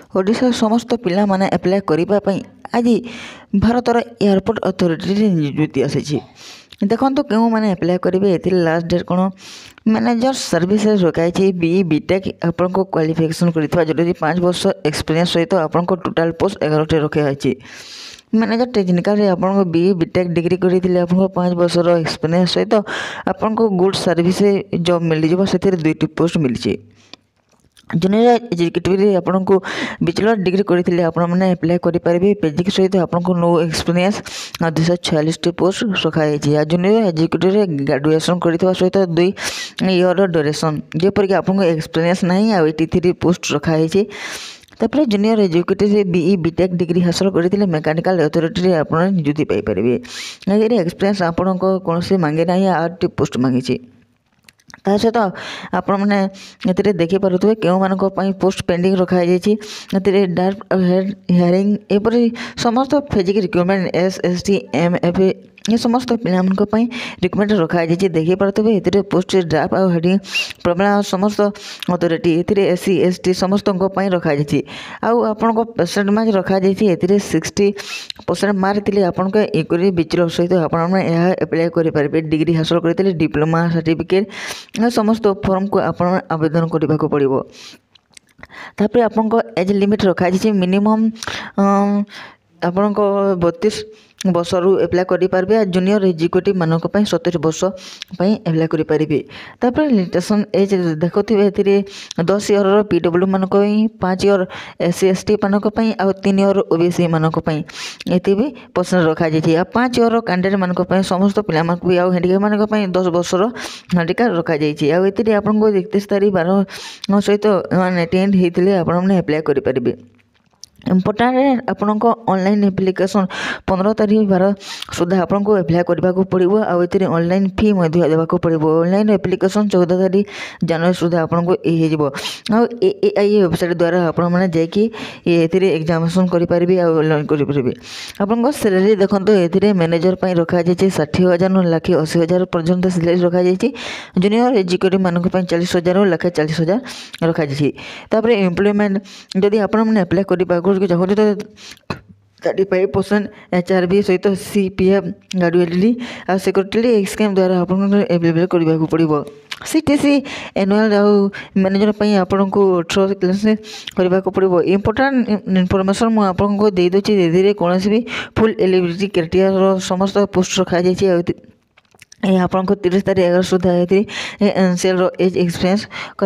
ओडिशा समस्त पिला माने अप्लाई करिबा पई आज भारतर एयरपोर्ट अथॉरिटी नियुक्ति आसी। देखो क्यों मैंने अप्लाई करेंगे ये लास्ट डेट कौन मैनेजर सर्विसेज रखाई बी बीटेक आपन को क्वालिफिकेशन कर जो 5 वर्ष एक्सपीरियंस सहित आपन को टोटाल पोस्ट 11 रखाई। मैनेजर टेक्निकल आपन को बी बीटेक डिग्री करते आपन 5 वर्ष एक्सपीरियंस सहित आपन को गुड सर्विस जॉब मिल जाए से 2टी पोस्ट मिली। जूनियर एग्जीक्यूटिव आपन को बैचलर डिग्री करते आपने अप्लाई करेंगे पेजिक सहित आपको नो एक्सपीरियंस 246 पोस्ट रखाई। जूनियर एग्जीक्यूटिव ग्रेजुएशन कर सहित 2 ईयर ड्यूरेशन जेपरिक आपको एक्सपीरियंस ना 83 पोस्ट रखाई। तापर junior executive BE BTech degree हासिल करते मेकानिकल अथॉरिटी आप नियुक्ति पाइपर। एक्सपीरियंस आपन को कौन मांगे ना 8 पोस्ट मांगी। ता सहित आपण मैंने देखिपे क्यों मान पोस्ट पेंडिंग रखाई डायरेक्ट हियरिंग एपरी समस्त फिजिकल रिक्वायरमेंट SST MF ये समस्त पिला रिक्वायरमेंट रखाई। देखिपे ये पोस्ट ड्राफ्ट आ हेडिंग प्रॉब्लम समस्त अथॉरिटी ये SC ST समस्त रखाई। आपन को परसेंट मार्क रखाई 60% मार्क थी आपन को इक्वली बैचलर सहित अप्लाई करेंगे डिग्री हासिल करते डिप्लोमा सर्टिफिकेट समस्त फॉर्म को आप आवेदन करने को पड़ो। तापर आपन को एज लिमिट रखाई मिनिमम आपन को 32 वर्ष रु अप्लाई करेंगे। जूनियर एग्जीक्यूटिव मानक 70 वर्ष अप्लाई करेंगे। तापर लिमिटेशन एज देखो 10 ईयर PW मानक 5 ईयर SC ST मानक आ 3 ईयर OBC मानक ये भी परसेंट रखाई। 5 ईयर कैंडिडेट मानक समस्त पिला भी आउ हैंडिकैप मानक 10 वर्ष हैंडिकैप रखाई। आते आपको 31 तारीख 12 सहित अटेंड होते आपने अप्लाई करेंगे। इम्पोर्टाट आपन को ऑनलाइन एप्लिकेशन 15 तारीख 12 सुधा आपन को अप्लाई करने को पड़ो। आते ऑनलाइन फी देवाक पड़ो। ऑनलाइन एप्लिकेशन 14 तारीख जनवरी सुधा आपन को AAI वेबसाइट द्वारा आपण मैंने जाकि एग्जामिनेशन करेंगे ऑनलाइन करेंगे। आपन को सैलरी देखो ये मैनेजर रखाई 60,000 लाखे 80,000 पर्यंत सैलरी रखाई। जूनियर एग्जीक्यूटिव मानक 40,000 लाखे 40,000 रखाई। तापर एम्प्लॉयमेंट जदि आप अप्लाई करने चाहते तो 35% HRB सहित CPF ग्रेजुएटली आ सिक्योरिटी स्कीम द्वारा आप अवेलेबल करने को पड़ो। CTC एनुअल मैनेजर आपन को 18 क्लास करने को पड़ो। इम्पोर्टाट इनफॉरमेशन मुझे आपको दे दूसरी धीरे कौन भी फुल एलिजिबिलिटी क्राइटेरिया समस्त पोस्ट रखाई। आपन को 30 तारीख 11 सुधा एनसीएल एज एक्सपीरियंस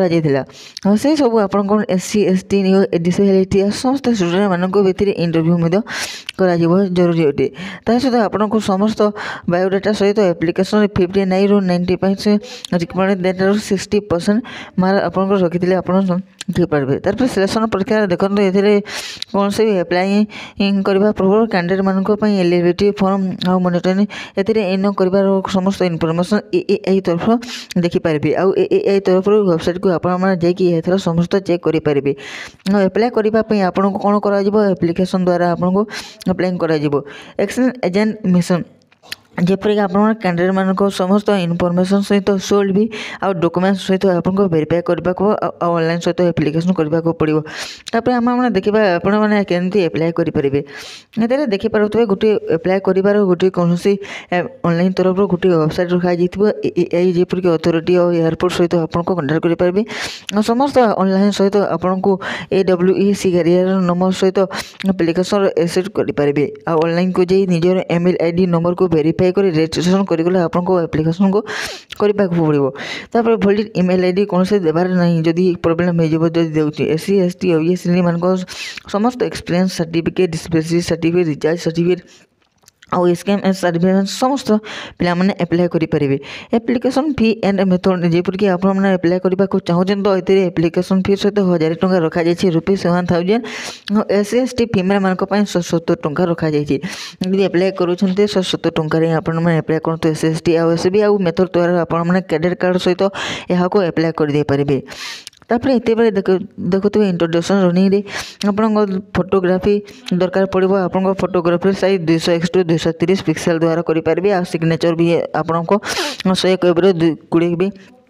करा से सब आपन को SC ST डिसेबिलिटी समस्त स्टूडेंट मानक इंटरव्यू करा जरूरी अटे। ता सहित आपन को समस्त बायोडाटा सहित एप्लिकेशन 59 रु 90% रिक्वायरमेंट डेटा 60% मार्क आपन को रखी आपन पारे। तार सिलेक्शन प्रक्रिया देखो ये कौन से भी अप्लाई करने पूर्व कैंडिडेट मानक एलिजिबिलिटी फॉर्म आ मॉनिटरिंग इन कर समस्त इनफॉरमेशन AAI तरफ देखिपारे। आउ AAI तरफ वेबसाइट को आप समस्त चेक करेंगे। अप्लाई करने आपन को कौन कर एप्लिकेशन द्वारा आपन को अप्लाई कर एक्सचेंज एजेंट मिशन जेपरिक आप कैंडिडेट मानक समस्त इनफॉरमेशन सहित सोल्ड भी आउ डॉक्यूमेंट सहित आपको वेरीफाई करने को ऑनलाइन सहित एप्लिकेशन करने को पड़ो। तापर आम देखा आपने केमती अप्लाई करेंगे। ये देखिपे गोटे अप्लाई कर गोटे कौन ऑनलाइन तरफ गोटे वेबसाइट रखाई AAI जेपरिक अथॉरिटी और एयरपोर्ट सहित आपको कंटाक्ट करेंगे। समस्त ऑनलाइन सहित आपको AWEC कैरियर नंबर सहित एप्लिकेशन एक्सेप्ट करेंगे। ऑनलाइन को जाई निजर ईमेल ID नंबर को वेरीफाई रजिस्ट्रेशन करगले आपको एप्लिकेशन को करने को पड़ो। तापर वैलिड ईमेल ID कौन से देवार नहीं जदि प्रोब्लेम हो दूसरी SC ST OBC मान समस्त experience certificate dispensary certificate recharge certificate आउ स्कीम सर्टिफिकेट समस्त पिला माने अप्लाई करेंगे। एप्लिकेशन फी एंड मेथड जेपरिक आप अप्लाई करने को चाहते तो ये एप्लिकेशन फी सहित 1000 टंका रखाई ₹1000 SC ST फीमेल मानक 170 टंका रखाई। यदि अप्लाई करुँच 170 टंकार अप्लाई करूँ SC ST आउ SB आउ मेथड द्वारा आपने क्रेडिट कार्ड सहित यहाँ अप्लाई कर पारे। तापर ये देखुए इंट्रोडक्शन रनिंग आपन फोटोग्राफी दरकार पड़ो। आपन फोटोग्राफी साइज 200x 230 पिक्सल द्वारा करेंगे। आ सिग्नेचर भी आपन को 100 20 भी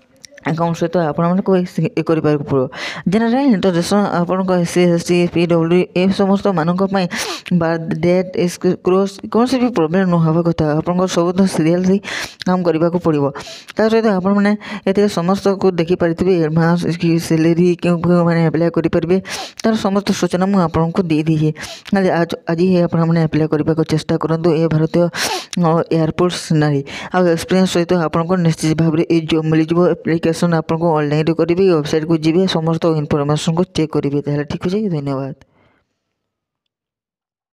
ଆକାଉଣ୍ଟ ସହିତ ଆପଣମାନଙ୍କୁ ଏ କରିବାକୁ ପଡ଼ିବ। ଜେନେରାଲ ଇଣ୍ଟରଜେକ୍ସନ୍ ଆପଣଙ୍କ SC ST PW ଏ ସମସ୍ତ ମାନଙ୍କ ପାଇଁ ବାର୍ଥ ଡେଟ୍ କ୍ରୋସ୍ କୌଣସି ବି ପ୍ରୋବ୍ଲେମ୍ ନ ହେବା କଥା। ଆପଣଙ୍କର ସବୁ ତ ସିରିୟସଲି କାମ କରିବାକୁ ପଡ଼ିବ। ତା ସହିତ ଆପଣମାନେ ଏଥିରେ ସମସ୍ତଙ୍କୁ ଦେଖିପାରିଥିବେ ଆଡ଼ଭାନ୍ସ କି ସାଲେରୀ କେଉଁମାନେ ଆପ୍ଲାଏ କରିପାରିବେ ତା'ର ସମସ୍ତ ସୂଚନା ମୁଁ ଆପଣଙ୍କୁ ଦେଇଦେଇଛି। ଆଜି ହିଁ ଆପଣମାନେ ଆପ୍ଲାଏ କରିବାକୁ ଚେଷ୍ଟା କରନ୍ତୁ ଏ ଭାରତୀୟ ଏୟାରପୋର୍ଟ ସେନାରୀ। ଆଉ ଏକ୍ସପିରିଏନ୍ସ ସହିତ ଆପଣଙ୍କୁ ନିଶ୍ଚିତ ଭାବରେ ଏ ଜବ୍ ମିଳିଯିବ। ଆପ୍ଲିକେସନ୍ ଆପଣଙ୍କୁ ଅନଲାଇନ୍ରେ କରିବେ, ୱେବସାଇଟ୍କୁ ଯିବେ, ସମସ୍ତ ଇନଫର୍ମେସନ୍କୁ ଚେକ୍ କରିବେ। ତାହେଲେ ଠିକ୍ ଅଛି, ଧନ୍ୟବାଦ।